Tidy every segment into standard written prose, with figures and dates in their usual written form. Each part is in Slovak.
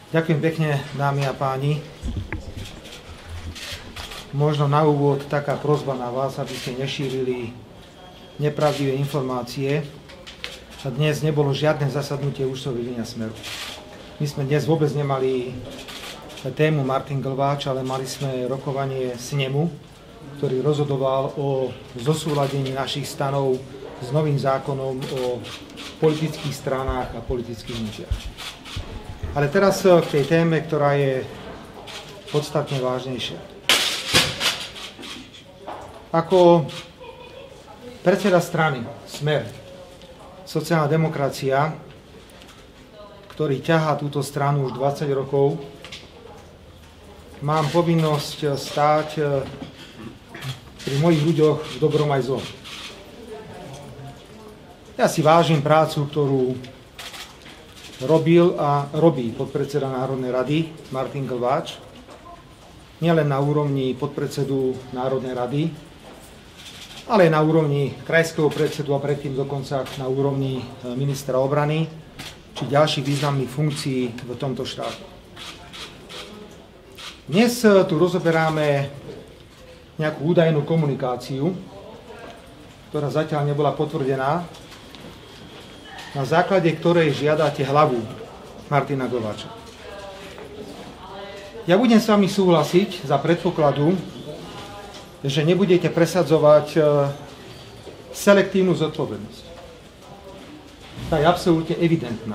Ďakujem pekne, dámy a páni. Možno na úvod taká prosba na vás, aby ste nešírili nepravdivé informácie. Dnes nebolo žiadne zasadnutie účtového vedenia Smeru. My sme dnes vôbec nemali tému Martin Glváč, ale mali sme rokovanie snemu, ktorý rozhodoval o zosúladení našich stanov s novým zákonom o politických stranách a politických hnutiach. Ale teraz k tej téme, ktorá je podstatne vážnejšia. Ako predseda strany Smer, sociálna demokracia, ktorý ťahá túto stranu už 20 rokov, mám povinnosť stáť pri mojich ľuďoch v dobrom aj zlom. Ja si vážim prácu, ktorú robil a robí podpredseda Národnej rady Martin Glváč, nielen na úrovni podpredsedu Národnej rady, ale aj na úrovni krajského predsedu a predtým dokonca na úrovni ministra obrany či ďalších významných funkcií v tomto štáte. Dnes tu rozoberáme nejakú údajnú komunikáciu, ktorá zatiaľ nebola potvrdená, na základe ktorej žiadate hlavu Martina Glváča. Ja budem s vami súhlasiť za predpokladu, že nebudete presadzovať selektívnu zodpovednosť. Tá je absolútne evidentná.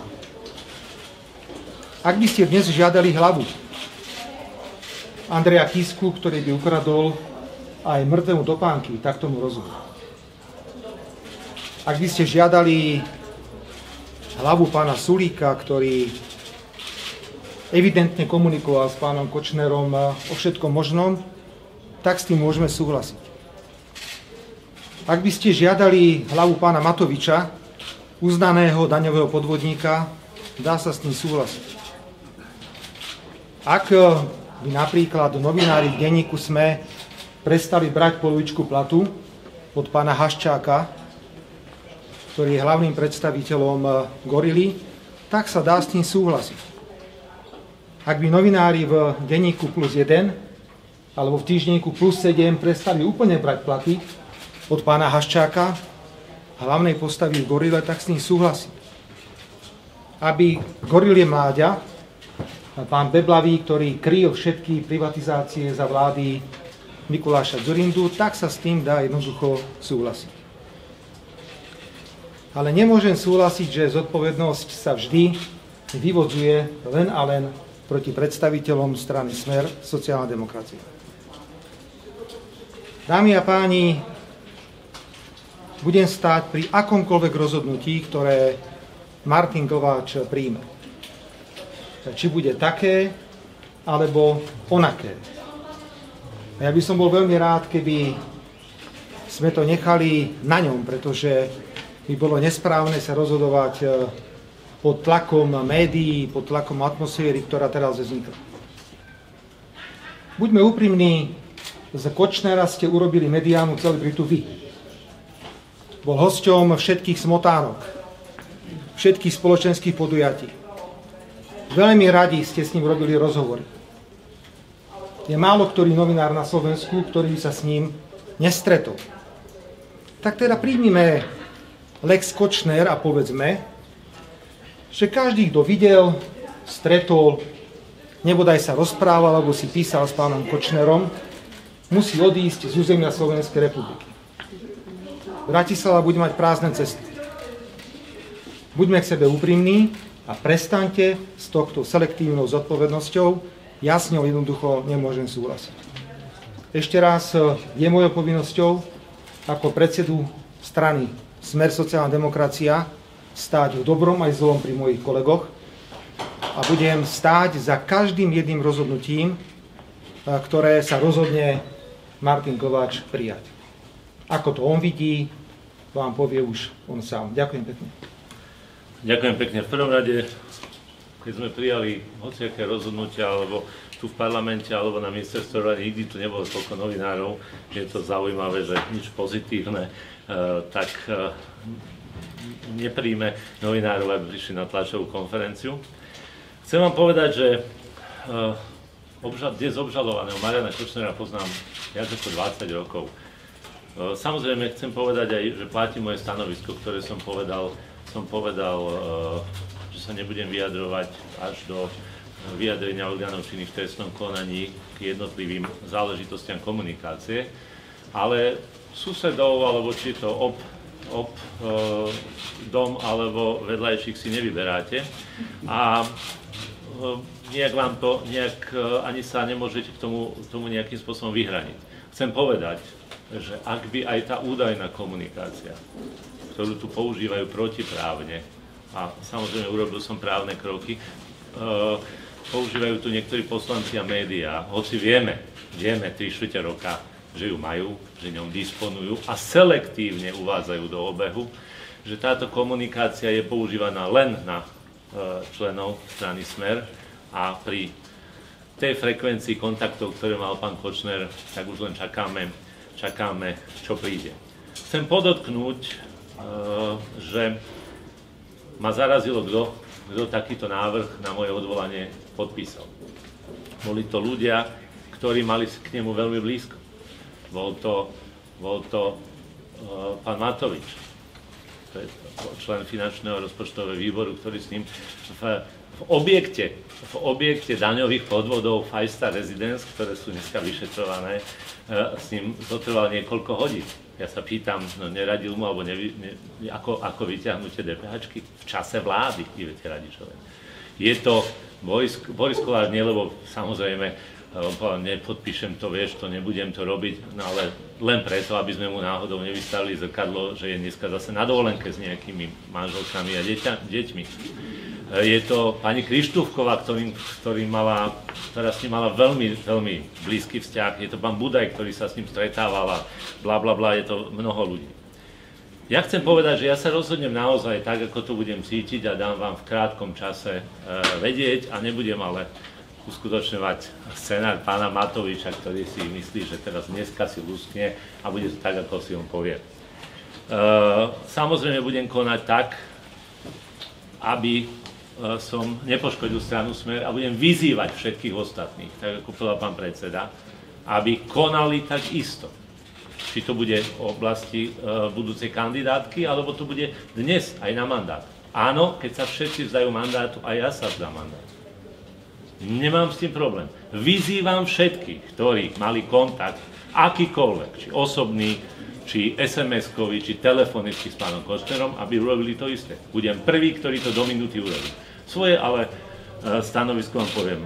Ak by ste dnes žiadali hlavu Andreja Kisku, ktorý by ukradol aj mŕtvemu topánky, tak tomu rozumiem. Ak by ste žiadali hlavu pána Sulíka, ktorý evidentne komunikoval s pánom Kočnerom o všetkom možnom, tak s tým môžeme súhlasiť. Ak by ste žiadali hlavu pána Matoviča, uznaného daňového podvodníka, dá sa s tým súhlasiť. Ak by napríklad novinári v denníku SME prestali brať polovičku platu od pána Haščáka, ktorý je hlavným predstaviteľom Gorily, tak sa dá s tým súhlasiť. Ak by novinári v denníku Plus 1 alebo v týždenníku Plus 7 prestali úplne brať platy od pána Haščáka, hlavnej postavy v Gorile, tak s tým súhlasí. Aby Gorilie Mláďa, pán Beblavý, ktorý kryl všetky privatizácie za vlády Mikuláša Dzurindu, tak sa s tým dá jednoducho súhlasiť. Ale nemôžem súhlasiť, že zodpovednosť sa vždy vyvodzuje len a len proti predstaviteľom strany Smer, sociálna demokracia. Dámy a páni, budem stáť pri akomkoľvek rozhodnutí, ktoré Martin Glváč príjme. Či bude také, alebo onaké. A ja by som bol veľmi rád, keby sme to nechali na ňom, pretože by bolo nesprávne sa rozhodovať pod tlakom médií, pod tlakom atmosféry, ktorá teraz vznikla. Buďme úprimní, z Kočnera ste urobili mediálnu celebritu vy. Bol hosťom všetkých smotánok, všetkých spoločenských podujatí. Veľmi radi ste s ním robili rozhovory. Je málo ktorý novinár na Slovensku, ktorý by sa s ním nestretol. Tak teda príjmime Lex Kočner a povedzme, že každý, kto videl, stretol, nebodaj sa rozprával, alebo si písal s pánom Kočnerom, musí odísť z územia Slovenskej republiky. Bratislava bude mať prázdne cesty. Buďme k sebe úprimní a prestaňte s touto selektívnou zodpovednosťou. Ja s ňou jednoducho nemôžem súhlasiť. Ešte raz, je mojou povinnosťou ako predsedu strany Smer sociálna demokracia stáť v dobrom aj zlom pri mojich kolegoch a budem stáť za každým jedným rozhodnutím, ktoré sa rozhodne Martin Glváč prijať. Ako to on vidí, vám povie už on sám. Ďakujem pekne. Ďakujem pekne. V prvom rade, keď sme prijali hociaké rozhodnutia, alebo tu v parlamente, alebo na ministerstve rady, nikdy tu nebolo toľko novinárov, je to zaujímavé, že nič pozitívne, tak nepríjme novinárov, aby prišli na tlačovú konferenciu. Chcem vám povedať, že dnes obžalovaného Mariana Kočnera poznám viac ako 20 rokov. Samozrejme chcem povedať aj, že platí moje stanovisko, ktoré som povedal, že sa nebudem vyjadrovať až do vyjadrenia orgánov činných v trestnom konaní k jednotlivým záležitostiam komunikácie, ale susedov, alebo či to dom alebo vedľajších si nevyberáte a nejak ani sa nemôžete k tomu nejakým spôsobom vyhraniť. Chcem povedať, že ak by aj tá údajná komunikácia, ktorú tu používajú protiprávne, a samozrejme urobil som právne kroky, používajú tu niektorí poslanci a médiá, hoci vieme 3/4 roka, že ju majú, že ňom disponujú a selektívne uvádzajú do obehu, že táto komunikácia je používaná len na členov strany Smer a pri tej frekvencii kontaktov, ktoré mal pán Kočner, tak už len čakáme, čo príde. Chcem podotknúť, že ma zarazilo, kto takýto návrh na moje odvolanie podpísal. Boli to ľudia, ktorí mali k nemu veľmi blízko. Bol to pán Matovič, to je člen finančného rozpočtového výboru, ktorý s ním v objekte daňových podvodov Five Star Residence, ktoré sú dneska vyšetrované, s ním zotrval niekoľko hodín. Ja sa pýtam, no neradil mu, alebo ako vyťahnutie DPH-čky v čase vlády, Ivete Radičovej. Je to Boris Kolář, nie, lebo samozrejme, on povedal, nepodpíšem to, vieš, to nebudem to robiť, no ale len preto, aby sme mu náhodou nevystavili zrkadlo, že je dneska zase na dovolenke s nejakými manželkami a deťmi. Je to pani Krištúfková, ktorá s ním mala veľmi, veľmi blízky vzťah. Je to pán Budaj, ktorý sa s ním stretával a blablabla, je to mnoho ľudí. Ja chcem povedať, že ja sa rozhodnem naozaj tak, ako to budem cítiť a dám vám v krátkom čase vedieť a nebudem ale uskutočňovať scenár pána Matoviča, ktorý si myslí, že teraz dneska si luskne a bude to tak, ako si on povie. Samozrejme budem konať tak, aby som nepoškodil stranu Smer a budem vyzývať všetkých ostatných, tak ako povedal pán predseda, aby konali tak isto. Či to bude v oblasti budúcej kandidátky, alebo to bude dnes aj na mandát. Áno, keď sa všetci vzdajú mandátu, aj ja sa vzdám mandátu. Nemám s tým problém. Vyzývam všetkých, ktorí mali kontakt, akýkoľvek, či osobný, či SMS-kový, či telefonický s pánom Kočnerom, aby urobili to isté. Budem prvý, ktorý to do minúty urobí. Svoje ale stanovisko vám poviem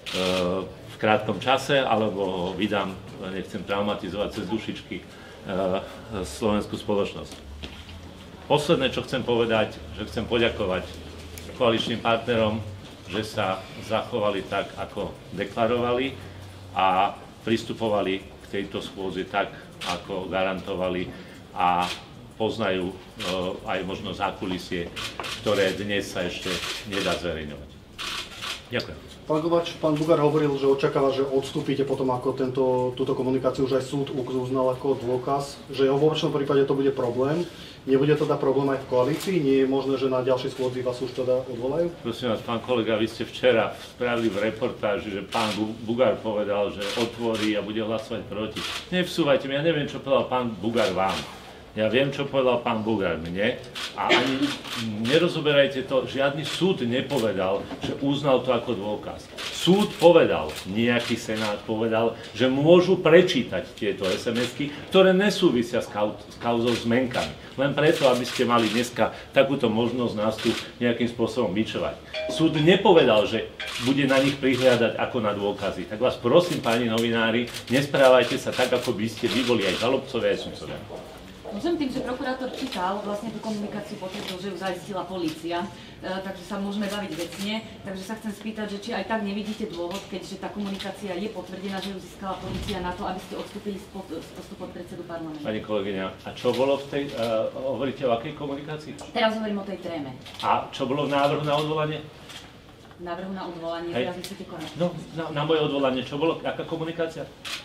v krátkom čase, alebo ho vydám, nechcem traumatizovať cez dušičky slovenskú spoločnosť. Posledné, čo chcem povedať, že chcem poďakovať koaličným partnerom, že sa zachovali tak, ako deklarovali a pristupovali k tejto schôdzi tak, ako garantovali a poznajú aj možno zákulisie, ktoré dnes sa ešte nedá zverejňovať. Ďakujem. Pán Kováč, pán Bugár hovoril, že očakáva, že odstúpite potom, ako túto komunikáciu už aj súd uznal ako dôkaz, že v opačnom prípade to bude problém. Nebude teda problém aj v koalícii? Nie je možné, že na ďalšej schôdzi vás už teda odvolajú? Prosím vás, pán kolega, vy ste včera spravili v reportáži, že pán Bugár povedal, že otvorí a bude hlasovať proti. Nevsúvajte mi, ja neviem, čo povedal pán Bugár vám. Ja viem, čo povedal pán Bugár mne a ani nerozoberajte to, žiadny súd nepovedal, že uznal to ako dôkaz. Súd povedal, nejaký senát povedal, že môžu prečítať tieto SMS-ky, ktoré nesúvisia s kauzou zmenkami. Len preto, aby ste mali dneska takúto možnosť nás tu nejakým spôsobom bičovať. Súd nepovedal, že bude na nich prihliadať ako na dôkazy. Tak vás prosím, páni novinári, nesprávajte sa tak, ako by ste vy boli aj žalobcovia, aj sudcovia. Môžem tým, že prokurátor čítal vlastne tú komunikáciu, potvrdil, že ju zaistila polícia, takže sa môžeme baviť vecne. Takže sa chcem spýtať, že či aj tak nevidíte dôvod, keďže tá komunikácia je potvrdená, že ju získala polícia na to, aby ste odstúpili z postu podpredsedu parlamentu. Pani kolegyňa, a čo bolo v tej, hovoríte o akej komunikácii? Teraz hovorím o tej tréme. A čo bolo v návrhu na odvolanie? Návrhu na odvolanie, teraz myslíte konať? No, na moje odvolanie, čo bolo, aká komunikácia?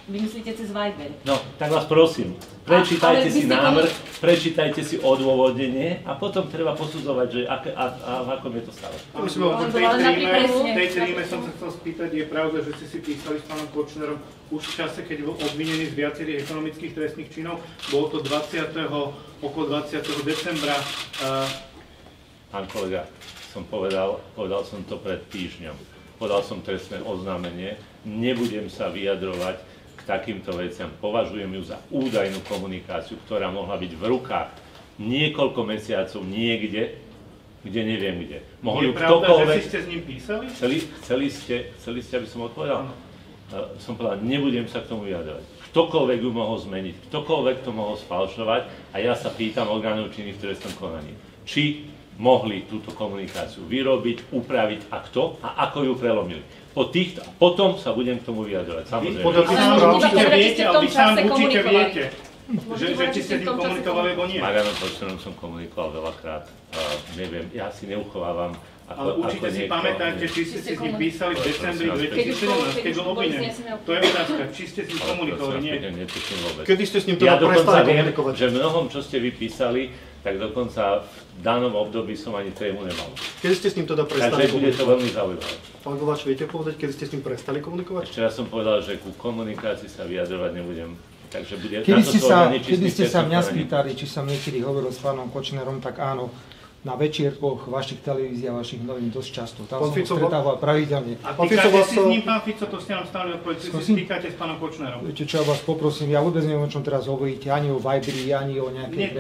Vy myslíte cez Viber? No, tak vás prosím, prečítajte si návrh, prečítajte si odôvodnenie a potom treba posudzovať, že v akom je to stave. V tej tríme som sa chcel spýtať, je pravda, že ste si písali s pánom Kočnerom už v čase, keď bol obvinený z viacerých ekonomických trestných činov, bolo to okolo 20. decembra. Pán kolega, povedal som to pred týždňom. Podal som trestné oznámenie, nebudem sa vyjadrovať k takýmto veciam. Považujem ju za údajnú komunikáciu, ktorá mohla byť v rukách niekoľko mesiacov niekde, kde neviem kde. Je pravda, že ste s ním písali? Chceli ste, aby som odpovedal? Som povedal, nebudem sa k tomu vyjadrovať. Ktokoľvek ju mohol zmeniť, ktokoľvek to mohol sfalšovať a ja sa pýtam orgánov činných v trestnom konaní, či mohli túto komunikáciu vyrobiť, upraviť a kto a ako ju prelomili. Potom sa budem k tomu vyjadrovať, samozrejme. Podľa tých správ určite viete, ale vy sám určite viete, že či ste s ním komunikovali, alebo nie. Marianom Kočnerom som komunikoval veľakrát, neviem, ja si neuchovávam. Ale určite si pamätáte, či ste si s ním písali v decembri 2017, keď bol obvinený. To je otázka, či ste s ním komunikovali, nie. Kedy ste s ním teda prestali komunikovať? Že mnohom, čo ste vypísali, tak dokonca v danom období som ani tému nemal. Kedy ste s ním teda prestali komunikovať? Takže bude to veľmi zaujímavé. Pán Glováč, viete povedať, kedy ste s ním prestali komunikovať? Ešte raz som povedal, že ku komunikácii sa vyjadrovať nebudem. Takže bude kedy ste sa mňa spýtali, či som niekedy hovoril s pánom Kočnerom, tak áno, na večierkoch vašich televízií a vašich novín dosť často. Tam som stretával pravidelne. A týkate si s ním, pán Fico, to ste nám stále odpovedali, si stýkate s pánom Kočnerom. Viete čo, ja vás poprosím, ja vôbec neviem, o čom teraz hovoríte, ani o Viberi, ani o nejakej...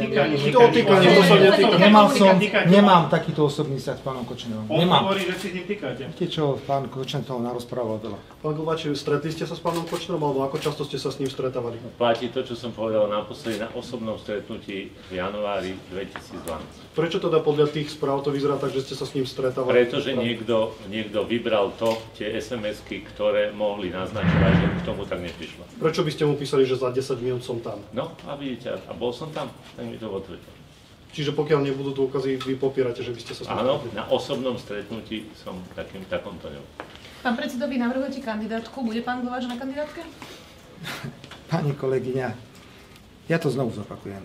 Nemám takýto osobný vzťah s pánom Kočnerom. On hovorí, že si s ním týkate. Viete čo, pán Kočner toho narozprával veľa. Pán Glováč, stretli ste sa s pánom Kočnerom, alebo ako často ste sa s ním stretávali? Platí to, čo som povedal naposledy na osobnom stretnutí v januári 2012. Prečo teda podľa tých správ to vyzerá tak, že ste sa s ním stretávali? Pretože niekto vybral tie SMS-ky, ktoré mohli naznačovať, že k tomu tak neprišlo. Prečo by ste mu písali, že za 10 minút som tam? No a vidíte, a bol som tam, tak mi to potvrdil. Čiže pokiaľ nebudú dôkazy, vy popierate, že by ste sa s ním Áno, na osobnom stretnutí som takomto nebol. Pán predseda, vy navrhujete kandidátku, bude pán Glováč na kandidátke? Pani kolegyňa, ja to znovu zopakujem.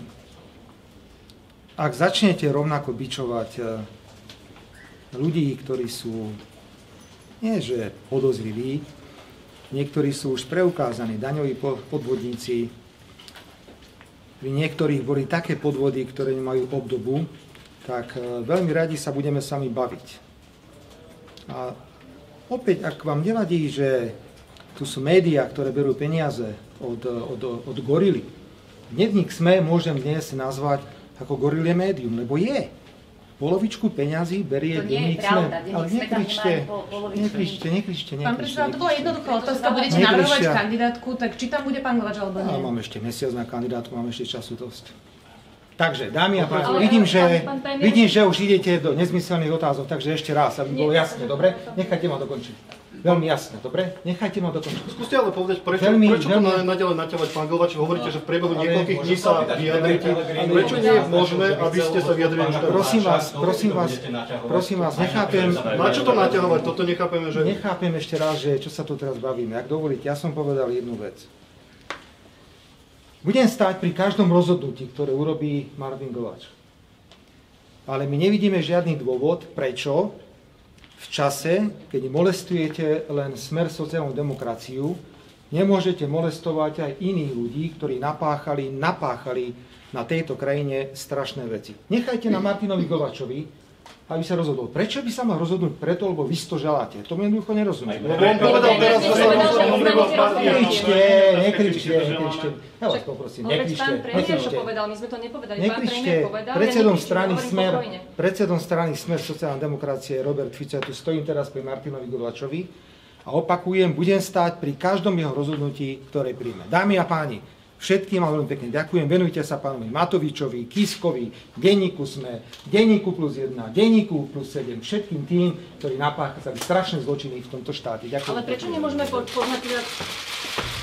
Ak začnete rovnako bičovať ľudí, ktorí sú, nie že podozriví, niektorí sú už preukázaní daňoví podvodníci, pri niektorých boli také podvody, ktoré nemajú obdobu, tak veľmi radi sa budeme s vami baviť. A opäť, ak vám nevadí, že tu sú médiá, ktoré berú peniaze od gorily, dnevník SME môžem dnes nazvať ako gorilie médium, lebo je. Polovičku peňazí berie denník SME. Ale nekričte. Pán predseda, to bola jednoduchá otázka. Budete navrhovať kandidátku, tak či tam bude pán Glováč alebo nie? Mám ešte mesiac na kandidátku, mám ešte času dosť. Takže, dámy a páni, vidím, že už idete do nezmyselných otázok, takže ešte raz, aby bolo jasné, dobre? Nechajte ma dokončiť. Veľmi jasné, dobre? Nechajte ma dokončiť. Skúste ale povedať, prečo to naďalej naťahovať, pán Glováč? Hovoríte, že v priebehu niekoľkých dní sa vyjadríte. Prečo nie je možné, aby ste sa vyjadrili? Prosím vás, nechápem... Na čo to naťahovať? Toto nechápeme, že... Nechápem ešte raz, že čo sa tu teraz bavíme. Ak dovolíte, ja som povedal jednu vec. Budem stáť pri každom rozhodnutí, ktoré urobí Martin Glováč. Ale my nevidíme žiadny dôvod, prečo v čase, keď molestujete len Smer sociálnu demokraciu, nemôžete molestovať aj iných ľudí, ktorí napáchali na tejto krajine strašné veci. Nechajte na Martinovi Glováčovi, aby sa rozhodol. Prečo by sa mal rozhodnúť preto, lebo vy to želáte? To mi jednoducho nerozumiem. Lebo on povedal teraz, že sa nekričte. Ja vás poprosím, nekričte. My sme to nepovedali. Predsedom strany Smer sociálna demokracie Robert Fico, ja tu stojím teraz pri Martinovi Glováčovi a opakujem, budem stáť pri každom jeho rozhodnutí, ktoré príjme. Dámy a páni, všetkým vám veľmi pekne ďakujem. Venujte sa pánovi Matovičovi, Kiskovi, Denníku SME, Denníku +1, Denníku +7, všetkým tým, ktorí napáchali strašné zločiny v tomto štáte. Ďakujem. Ale prečo nemôžeme poznať